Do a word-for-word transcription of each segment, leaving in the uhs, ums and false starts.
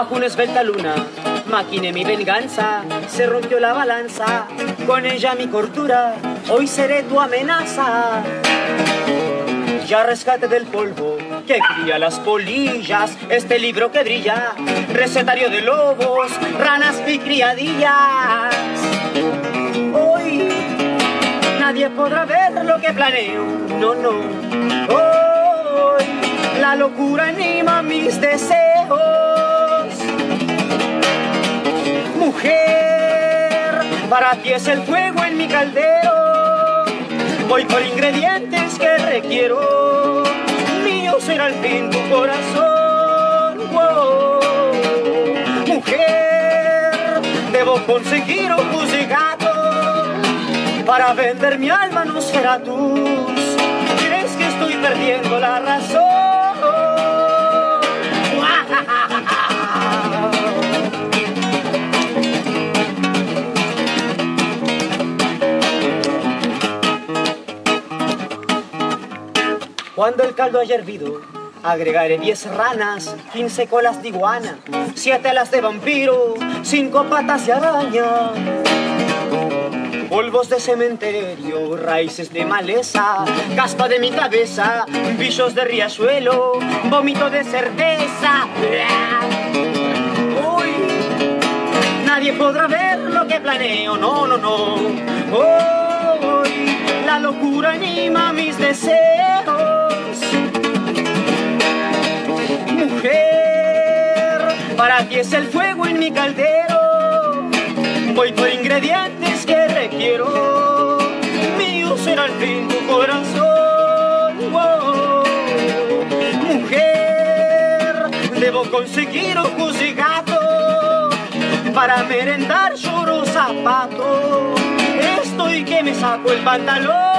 Bajo una esbelta luna maquiné mi venganza, se rompió la balanza, con ella mi cordura, hoy seré tu amenaza. Ya rescate del polvo que cría las polillas, este libro que brilla, recetario de lobos, ranas y criadillas. Hoy nadie podrá ver lo que planeo, no, no. Hoy la locura anima mis deseos. Mujer, para ti es el fuego en mi caldero. Voy por ingredientes que requiero. Mío será al fin tu corazón. Wow. Mujer, debo conseguir ojos de gato. Para vender mi alma no será tú. ¿Crees que estoy perdiendo la razón? Cuando el caldo haya hervido, agregaré diez ranas, quince colas de iguana, siete alas de vampiro, cinco patas de araña. Polvos de cementerio, raíces de maleza, caspa de mi cabeza, bichos de riachuelo, vómito de certeza. Uy, nadie podrá ver lo que planeo, no, no, no. Hoy la locura anima mis deseos. Mujer, para ti es el fuego en mi caldero. Voy por ingredientes que requiero. Mío será al fin tu corazón. Wow. Mujer, debo conseguir ojos de gato. Para merendar lloro zapato. Estoy que me saco el pantalón.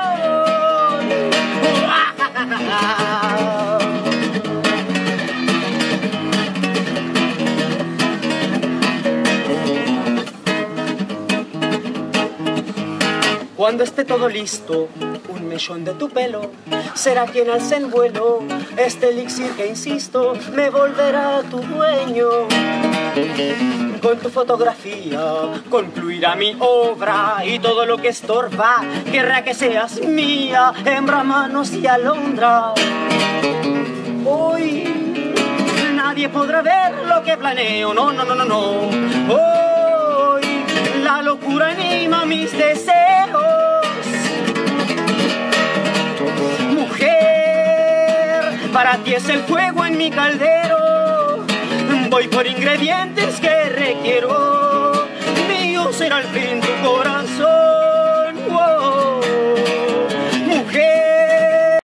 Cuando esté todo listo, un mechón de tu pelo será quien alce en vuelo este elixir que, insisto, me volverá tu dueño. Con tu fotografía concluirá mi obra y todo lo que estorba querrá que seas mía, hembra, manos y alondra. Hoy nadie podrá ver lo que planeo, no, no, no, no, no. Hoy la locura anima mis deseos. Mujer, para ti es el fuego en mi caldero. Voy por ingredientes que requiero. Mío será el fin